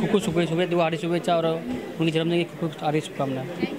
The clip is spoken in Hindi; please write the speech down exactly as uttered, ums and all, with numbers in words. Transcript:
खूब खूब शुभे शुभे दिवाली शुभेच्छा और उनकी जन्मदिन की खूब खूब सारी शुभकामनाएं।